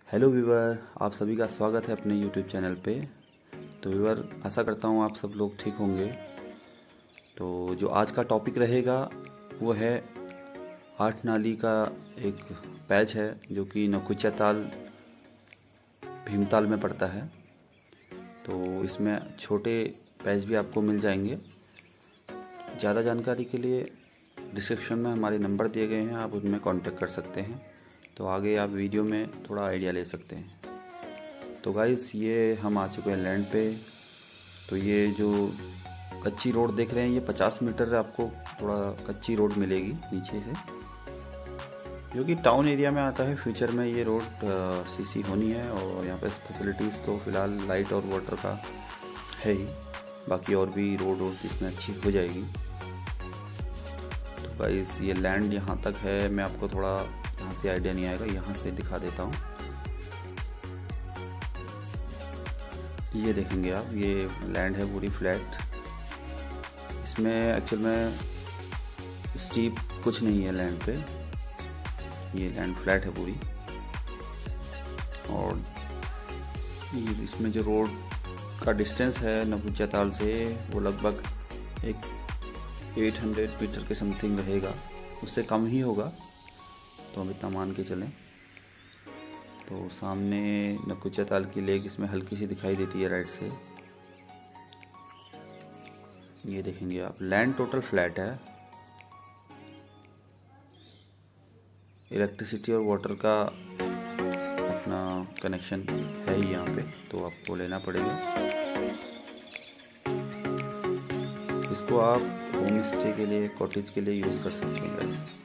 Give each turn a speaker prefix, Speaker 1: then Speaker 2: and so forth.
Speaker 1: Hello viewer, आप सभी का स्वागत है अपने यूट्यूब चैनल पे। तो व्यूवर, आशा करता हूँ आप सब लोग ठीक होंगे। तो जो आज का टॉपिक रहेगा वो है 8 नाली का एक पैच है जो कि नकुचा ताल भीमताल में पड़ता है। तो इसमें छोटे पैच भी आपको मिल जाएंगे। ज़्यादा जानकारी के लिए डिस्क्रिप्शन में हमारे नंबर दिए गए हैं, आप उनमें कांटेक्ट कर सकते हैं। तो आगे आप वीडियो में थोड़ा आइडिया ले सकते हैं। तो गाइस, ये हम आ चुके हैं लैंड पे। तो ये जो कच्ची रोड देख रहे हैं, ये 50 मीटर आपको थोड़ा कच्ची रोड मिलेगी नीचे से, जो कि टाउन एरिया में आता है। फ्यूचर में ये रोड सीसी होनी है और यहाँ पे फैसिलिटीज़ तो फ़िलहाल लाइट और वाटर का है ही, बाकी और भी रोड इसमें अच्छी हो जाएगी। तो गाइस, ये लैंड यहाँ तक है। मैं आपको थोड़ा यहाँ से आइडिया नहीं आएगा, यहाँ से दिखा देता हूँ। ये देखेंगे आप, ये लैंड है पूरी फ्लैट। इसमें एक्चुअल में स्टीप कुछ नहीं है लैंड पे, ये लैंड फ्लैट है पूरी। और इसमें जो रोड का डिस्टेंस है नकुचा ताल से, वो लगभग एक 800 मीटर के समथिंग रहेगा, उससे कम ही होगा। तो हम इतना मान के चलें। तो सामने नकुचा ताल की लेक इसमें हल्की सी दिखाई देती है राइट से। ये देखेंगे आप, लैंड टोटल फ्लैट है। इलेक्ट्रिसिटी और वाटर का अपना कनेक्शन है ही यहाँ पे, तो आपको लेना पड़ेगा। इसको आप होम स्टे के लिए, कॉटेज के लिए यूज़ कर सकते हैं।